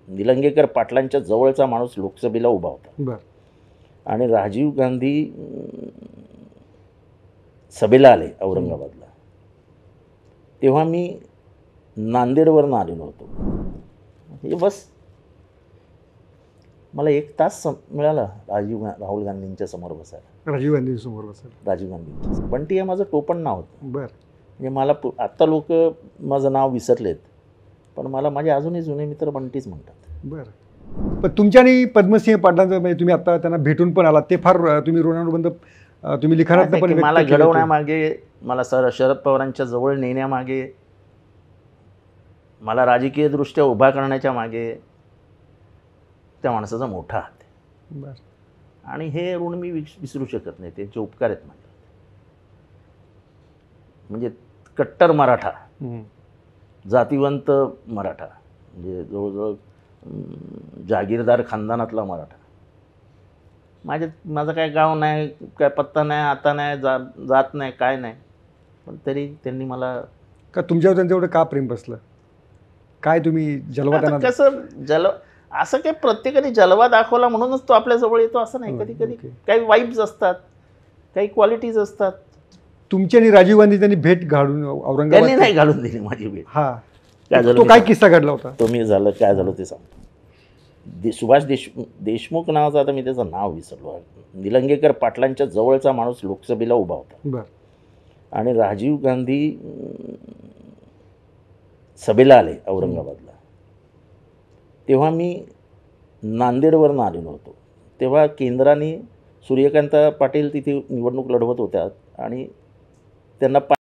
निलंगेकर पाटलांच्या जवळचा माणूस लोकसभेला उभा होता. बरं. आणि राजीव गांधी सभेला आले औरंगाबादला, तेव्हा मी नांदेडवरून आलेलो होतो. हे बस मला 1 तास मिळाला राहुल गांधींच्या समोर बसायला. राजीव गांधींसमोर बसायला. राजीव गांधी. बंटी हे माझं टोपण नाव होतं. बरं. म्हणजे मला आत्ता लोक माझं नाव विसरलेत, पण मला माझे अजूनही जुने मित्र बंटीच म्हणतात. बरं. पण तुमच्या आणि पद्मसिंह पाटलांचं म्हणजे तुम्ही आता त्यांना भेटून पण आलात, ते फार तुम्ही ऋणानुबंध तुम्ही लिखाणात पण मला घडवण्यामागे, मला शरद पवारांच्या जवळ नेण्यामागे, मला राजकीयदृष्ट्या उभा करण्याच्या मागे त्या माणसाचा मोठा हात आहे. बरं. आणि हे ऋण मी विसरू शकत नाही. त्यांचे उपकार आहेत माझे. म्हणजे कट्टर मराठा, जातीवंत मराठा, म्हणजे जवळजवळ जागीरदार खानदानातला मराठा. माझं काय गाव नाही, काय पत्ता नाही, आता नाही, जात नाही, काय नाही, पण तरी त्यांनी मला का तुमच्यावर त्यांचं एवढं का प्रेम बसलं? काय तुम्ही जलवा त्यांना कसं असं काही प्रत्येकाने जलवा दाखवला म्हणूनच तो आपल्या जवळ येतो असं नाही. कधी कधी काही वाईब्स असतात, काही क्वालिटीज असतात. तुमची आणि राजीव गांधी त्यांनी भेट घालून औरंगाबाद त्यांनी नाही घालून दिली माझी भेट. हा, काय झालं, तो काय किस्सा घडला होता तो मी झालं काय झालं ते सांगतो. सुभाष देशमुख नावाचा, आता मी त्याचं नाव विसरलो, निलंगेकर पाटलांच्या जवळचा माणूस लोकसभेला उभा होता. बरं. आणि राजीव गांधी सभेला आले औरंगाबादला, तेव्हा मी नांदेडवरून आलेलो होतो. तेव्हा केंद्राने सूर्यकांत पाटील तिथे निवडणूक लढवत होत्या आणि त्यांना